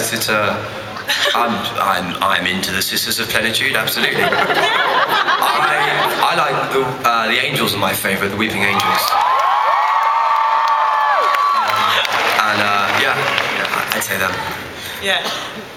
it's I'm into the Sisters of Plenitude, absolutely. I like the Angels are my favourite, the Weeping Angels. And yeah, I'd say them. Yeah.